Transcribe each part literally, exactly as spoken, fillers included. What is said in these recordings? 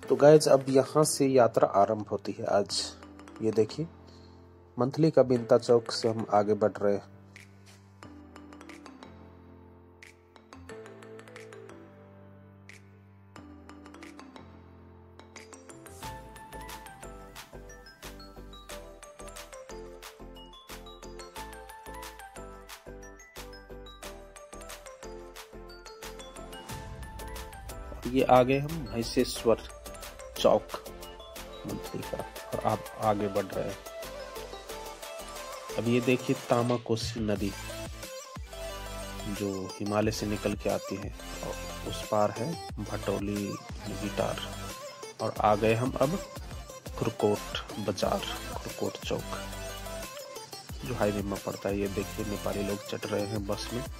तो गाइज अब यहाँ से यात्रा आरंभ होती है आज। ये देखिए मंथली का बिंता चौक से हम आगे बढ़ रहे हैं। ये आगे हम भैंसेश्वर चौक मंथली का और आप आगे बढ़ रहे हैं। अब ये देखिए तामाकोसी नदी जो हिमालय से निकल के आती है और उस पार है भटोली गिटार और आ गए हम अब खुरकोट बाजार, खुरकोट चौक जो हाईवे में पड़ता है। ये देखिए नेपाली लोग चढ़ रहे हैं बस में।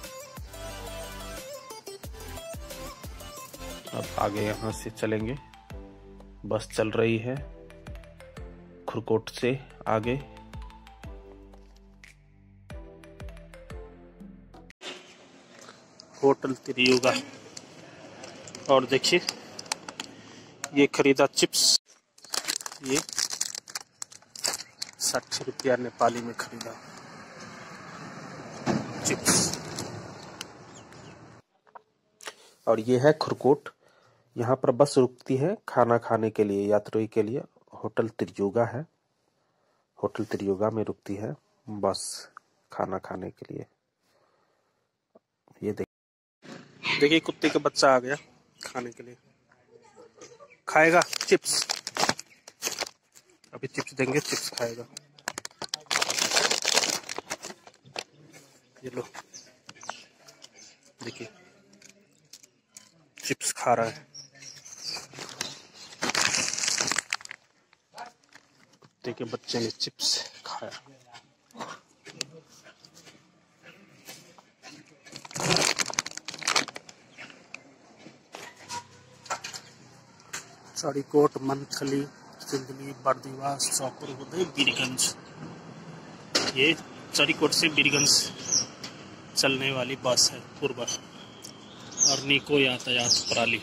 अब आगे यहाँ से चलेंगे, बस चल रही है खुरकोट से आगे। होटल त्रियुगा। और देखिए ये खरीदा चिप्स, ये साठ रुपया नेपाली में खरीदा चिप्स। और ये है खुरकोट, यहाँ पर बस रुकती है खाना खाने के लिए, यात्री के लिए। होटल त्रियुगा है, होटल त्रियुगा में रुकती है बस खाना खाने के लिए। ये देखिए देखिए कुत्ते का बच्चा आ गया खाने के लिए, खाएगा चिप्स। अभी चिप्स देंगे, चिप्स खाएगा। ये लो देखिए चिप्स खा रहा है। कुत्ते के बच्चे ने चिप्स खाया। चरीकोट, मंथली, सिंदली, बर्दिवास, चौपुर, उदय, बीरगंज। ये चरीकोट से बीरगंज चलने वाली बस है पूर्व और निको यातायात प्रणाली।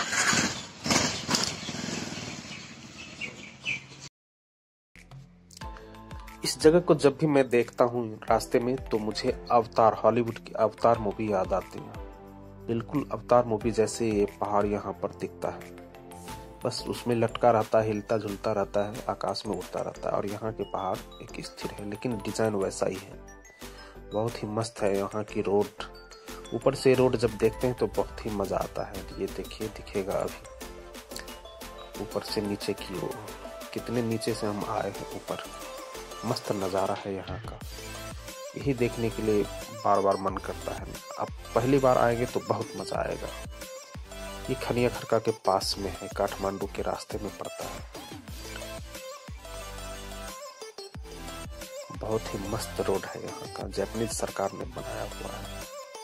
इस जगह को जब भी मैं देखता हूँ रास्ते में तो मुझे अवतार, हॉलीवुड की अवतार मूवी याद आती है। बिल्कुल अवतार मूवी जैसे ये पहाड़ यहाँ पर दिखता है, बस उसमें लटका रहता है, हिलता झुलता रहता है, आकाश में उड़ता रहता है। और यहाँ के पहाड़ एक स्थिर है लेकिन डिजाइन वैसा ही है। बहुत ही मस्त है यहाँ की रोड। ऊपर से रोड जब देखते हैं तो बहुत ही मजा आता है। ये देखिए दिखेगा अभी ऊपर से नीचे की ओर, कितने नीचे से हम आए हैं ऊपर। मस्त नज़ारा है यहाँ का, यही देखने के लिए बार बार मन करता है। अब पहली बार आएंगे तो बहुत मजा आएगा। ये खनिया खरका के पास में है, काठमांडू के रास्ते में पड़ता है। बहुत ही मस्त रोड है यहाँ का, जापानीज सरकार ने बनाया हुआ है।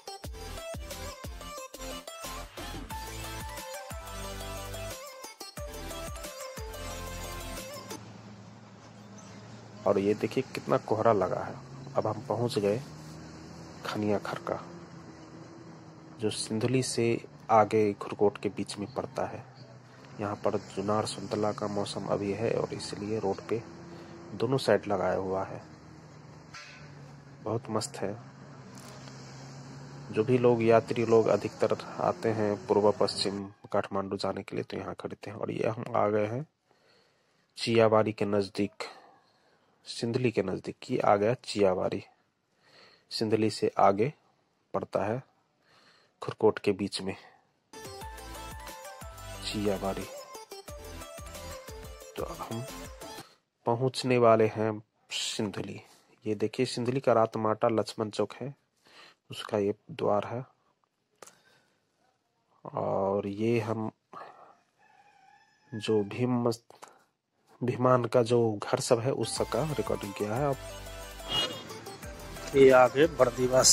और ये देखिए कितना कोहरा लगा है। अब हम पहुंच गए खनिया खरका जो सिंधुली से आगे खुरकोट के बीच में पड़ता है। यहाँ पर जुनार संतला का मौसम अभी है और इसलिए रोड पे दोनों साइड लगाया हुआ है। बहुत मस्त है। जो भी लोग यात्री लोग अधिकतर आते हैं पूर्व पश्चिम काठमांडू जाने के लिए तो यहाँ खरीदते हैं। और ये हम आ गए हैं चियाबारी के नजदीक, सिंधली के नजदीक। ये आ गया चियाबारी, सिंधली से आगे पड़ता है खुरकोट के बीच में चियाबारी। तो हम पहुंचने वाले हैं सिंधली। ये देखिए सिंधली का रातमाटा लक्ष्मण चौक है, उसका ये द्वार है। और ये हम जो भीम भीमान का जो घर सब है उस सब का रिकॉर्डिंग किया है। अब ये आगे बर्दिवास,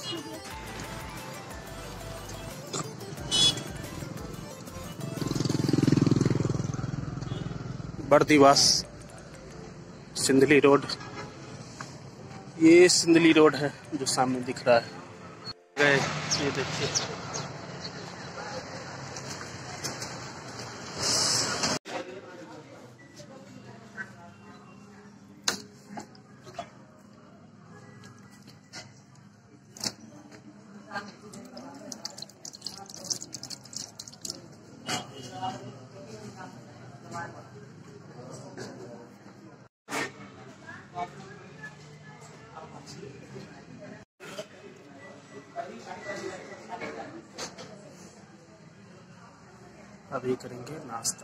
बर्दिवास सिंधली रोड। ये सिंधली रोड है जो सामने दिख रहा है। गए ये देखिए अभी करेंगे नाश्ता।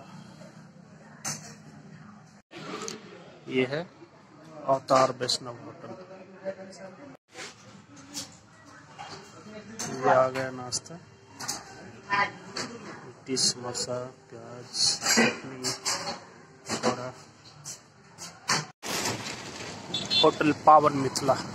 ये है अवतार वैष्णव होटल। ये आ गया नाश्ता, लिट्टी समोसा प्याज चटनी पकौड़ा। होटल पावन मिथिला।